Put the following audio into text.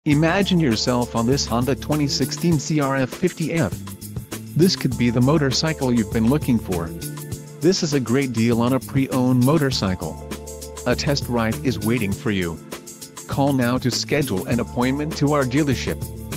Imagine yourself on this Honda 2016 CRF50F. This could be the motorcycle you've been looking for. This is a great deal on a pre-owned motorcycle. A test ride is waiting for you. Call now to schedule an appointment to our dealership.